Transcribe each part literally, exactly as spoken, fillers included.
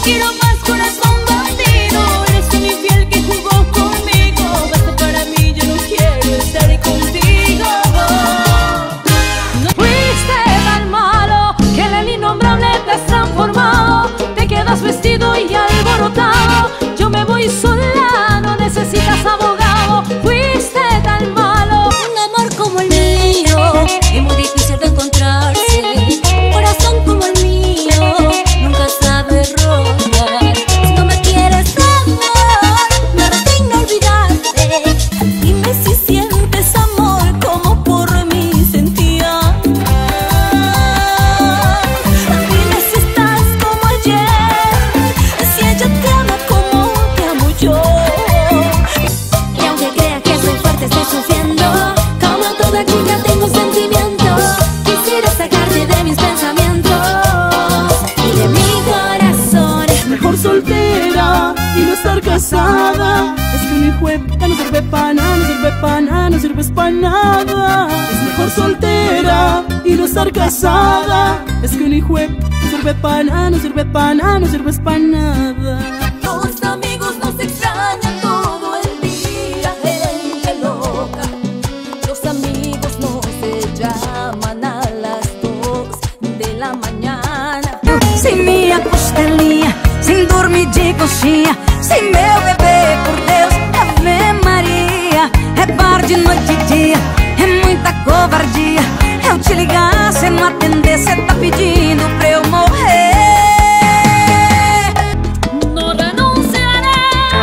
quiero más, corazón bandido. Eres un infiel que jugó conmigo. Basta para mí, yo no quiero estar contigo. No fuiste tan malo que en el innombrable te has transformado. Te quedas vestido y alborotado. Yo me voy sola, no necesitas abogado. Fuiste tan malo. Un amor como el mío es muy difícil de encontrarse. Un corazón como el mío nunca sabe rogar. Si no me quieres, amor, me resigno a olvidarte. Dime si sientes amor como por mí sentías. Dime si estás como ayer, si ella te ama como te amo yo. Y aunque creas que soy fuerte, estoy sufriendo. Como toda chica tengo sentimientos. Quisiera sacarte de mis pensamientos y de mi corazón. Mejor soltera y no estar casada. Es que un hijo de puta no sirve pa' nada, no sirve pa' nada, no sirves pa' nada. Es mejor soltera y no estar casada. Es que un hijo de puta no sirve pa' nada, no sirve pa' nada, no sirves pa' nada. Los amigos nos extrañan todo el día, gente loca. Los amigos no se llaman a las dos de la mañana. Sem minha costelinha, sem dormir de conchinha, sem meu bebê, por Deus, Ave Maria. É bar de noite e dia, é muita covardia. Eu te ligar, cê não atender, cê tá pedindo pra eu morrer. No renunciaré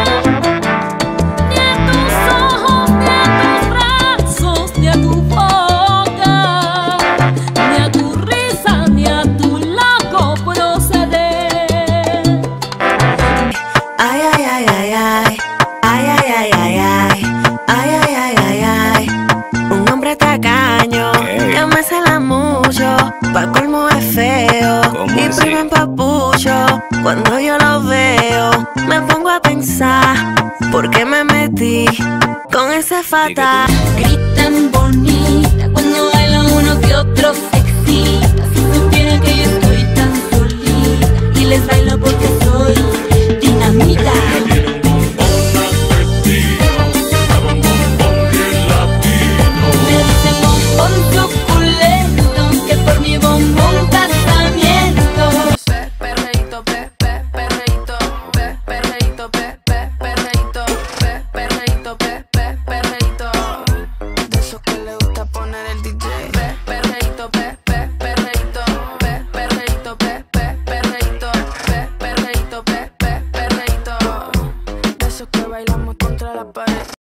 ni a tus ojos, ni a tus brazos, ni a tu boca, ni a tu risa, ni a tu loco proceder. Ay, ay, ay, ay, ay, ay, ay, ay, ay, ay, ay, ay, ay, ay, ay. Un hombre tacaño que me cela mucho, pa' colmo es feo y primo en papucho. Cuando yo lo veo, me pongo a pensar por qué me metí con ese fatal. Gritan bonita cuando baila uno que otro se excita. Si supieran que yo estoy tan solita y les bailo porque soy dinamita. Me dicen bombón suculento, que por mi bombón casamiento. Pe, perreíto, pe, pe, perreíto, pe, perreíto, pe, pe, perreíto, pe, perreíto, pe, pe, perreíto. De esos que le gusta poner el D J. Pe, perreíto, pe, pe, perreíto, pe, perreíto, pe, pe, perreíto, pe, perreíto, pe, pe, perreíto. De esos que bailamos contra la pared.